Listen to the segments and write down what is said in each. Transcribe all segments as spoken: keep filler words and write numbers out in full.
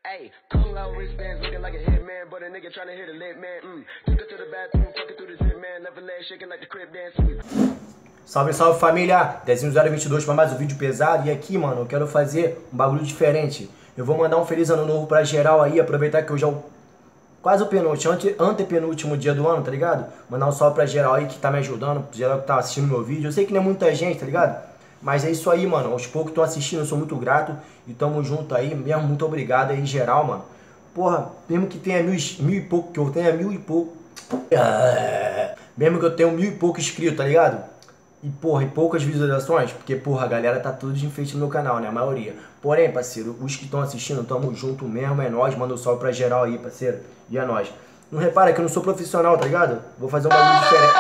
Hey, Kung Lao wristbands looking like a hitman, but a nigga tryna hit a lit man. Mm. Took her to the bathroom, fucking through the zip man, left her leg shaking like the crib dance. Mm. Salve, salve família! Dezinho zero vinte e dois para mais um vídeo pesado. E aqui, mano, eu quero fazer um bagulho diferente. Eu vou mandar um feliz ano novo pra geral aí, aproveitar que hoje é o quase o penúltimo, ante, antepenúltimo dia do ano, tá ligado? Mandar um salve pra geral aí que tá me ajudando, geral que tá assistindo meu vídeo. Eu sei que não é muita gente, tá ligado? Mas é isso aí, mano. Aos poucos que estão assistindo, eu sou muito grato. E tamo junto aí, mesmo. Muito obrigado aí, geral, mano. Porra, mesmo que tenha mil, mil e pouco, que eu tenha mil e pouco. Mesmo que eu tenha mil e pouco inscritos, tá ligado? E, porra, e poucas visualizações, porque, porra, a galera tá tudo de enfeite no meu canal, né? A maioria. Porém, parceiro, os que estão assistindo, tamo junto mesmo, é nóis. Manda um salve pra geral aí, parceiro. E é nóis. Não repara que eu não sou profissional, tá ligado? Vou fazer um bagulho diferente.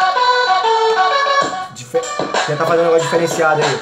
Difer... Tentar fazer um negócio diferenciado aí.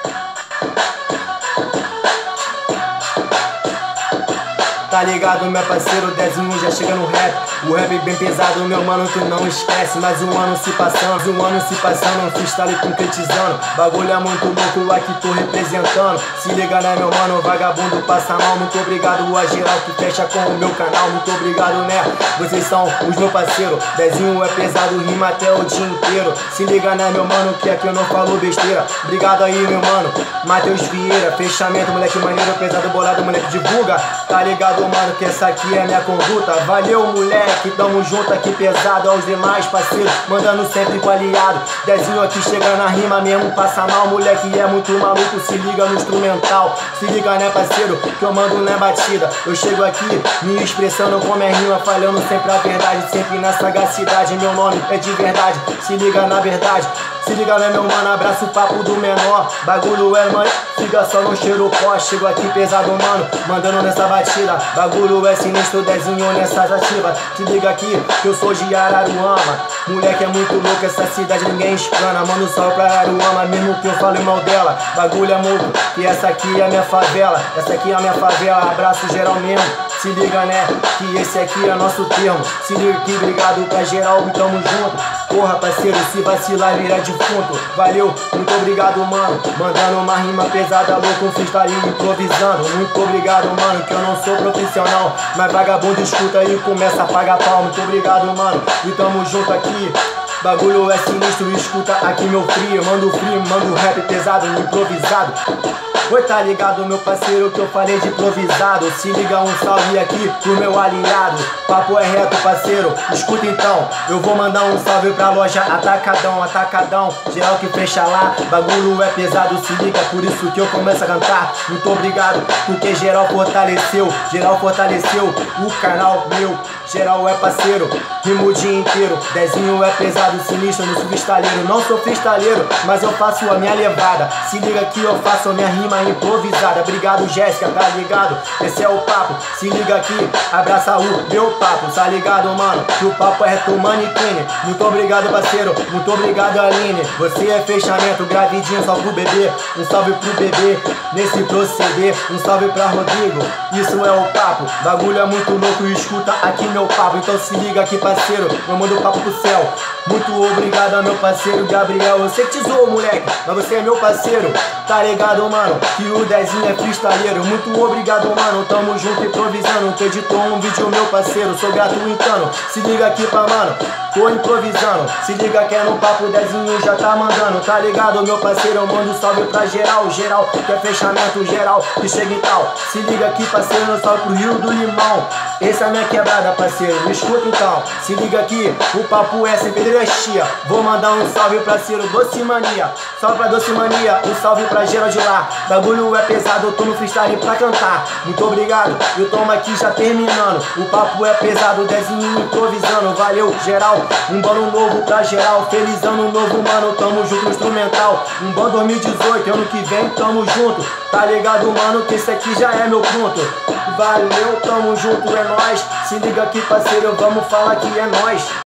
Tá ligado, meu parceiro, Dezinho já chega no rap. O rap bem pesado, meu mano, tu não esquece. Mais um ano se passando, um ano se passando, um freestyle concretizando. Bagulho é muito louco, aqui tô representando. Se liga, né, meu mano, vagabundo passa mal. Muito obrigado a geral que fecha com o meu canal. Muito obrigado, né, vocês são os meus parceiros. Dezinho é pesado, rima até o dia inteiro. Se liga, né, meu mano, que aqui eu não falo besteira. Obrigado aí, meu mano, Matheus Vieira. Fechamento, moleque maneiro, pesado, bolado, moleque divulga. Tá ligado, mano, que essa aqui é minha conduta. Valeu, moleque, tamo junto aqui pesado. Aos demais parceiros, mandando sempre com aliado. Dezinho aqui chega na rima mesmo, passa mal. Moleque é muito maluco, se liga no instrumental. Se liga, né, parceiro, que eu mando na batida. Eu chego aqui me expressando como é rima, falando sempre a verdade, sempre na sagacidade. Meu nome é de verdade, se liga na verdade. Se liga, né, meu mano, abraço o papo do menor. Bagulho é, mano, fica só no cheiro pó. Chego aqui pesado, mano, mandando nessa batida. Bagulho é sinistro, Dezinho nessas ativas. Se liga aqui, que eu sou de Araruama. Moleque é muito louco, essa cidade ninguém escana. Manda um salve pra Araruama, mesmo que eu fale mal dela. Bagulho é muito, que essa aqui é a minha favela. Essa aqui é a minha favela, abraço geral mesmo. Se liga, né, que esse aqui é nosso termo. Se liga aqui, obrigado pra geral, tamo junto. Porra, parceiro, se vacilar vira defunto. Valeu, muito obrigado, mano. Mandando uma rima pesada, louco, um freestyle improvisando. Muito obrigado, mano, que eu não sou profissional, mas vagabundo escuta e começa a pagar pau. Muito obrigado, mano, e tamo junto aqui. Bagulho é sinistro, escuta aqui meu frio. Mando frio, mando rap pesado, improvisado. Oi, tá ligado, meu parceiro, que eu falei de improvisado. Se liga, um salve aqui pro meu aliado. Papo é reto, parceiro, escuta então. Eu vou mandar um salve pra loja Atacadão, Atacadão, geral que fecha lá. Bagulho é pesado, se liga, por isso que eu começo a cantar. Muito obrigado, porque geral fortaleceu. Geral fortaleceu o canal meu. Geral é parceiro, rimo o dia inteiro. Dezinho é pesado, sinistro, não sou freestaleiro. Não sou freestaleiro, mas eu faço a minha levada. Se liga que eu faço a minha rima improvisada. Obrigado, Jéssica, tá ligado? Esse é o papo, se liga aqui, abraça o meu papo. Tá ligado, mano, que o papo é reto manequine. Muito obrigado, parceiro, muito obrigado, Aline. Você é fechamento, gravidinho, só pro bebê. Um salve pro bebê, nesse proceder. Um salve pra Rodrigo, isso é o papo. Bagulho é muito louco, escuta aqui meu papo. Então se liga aqui, parceiro, eu mando o papo pro céu. Muito obrigado, meu parceiro Gabriel. Eu sei que te zoou, moleque, mas você é meu parceiro. Tá ligado, mano, que o Dezinho é freestyleiro. Muito obrigado, mano, tamo junto improvisando. Tu editou um vídeo, meu parceiro, sou gratuitando. Se liga aqui pra mano, tô improvisando. Se liga que é no papo, Dezinho já tá mandando. Tá ligado, meu parceiro, eu mando salve pra geral. Geral que é fechamento, geral que chega e tal. Se liga aqui, parceiro, eu salve pro Rio do Limão. Essa é a minha quebrada, parceiro, me escuta então. Se liga aqui, o papo é sem pedrestia. Vou mandar um salve pra Ciro Doce Mania. Salve pra Doce Mania, um salve pra geral de lá. Bagulho é pesado, eu tô no freestyle pra cantar. Muito obrigado, eu tomo aqui já terminando. O papo é pesado, Dezinho improvisando. Valeu, geral, um bando novo pra geral. Feliz ano novo, mano, tamo junto no instrumental. Um bando dois mil e dezoito, ano que vem tamo junto. Tá ligado, mano, que esse aqui já é meu ponto. Valeu, tamo junto, é nóis. Se liga aqui, parceiro, vamos falar que é nóis.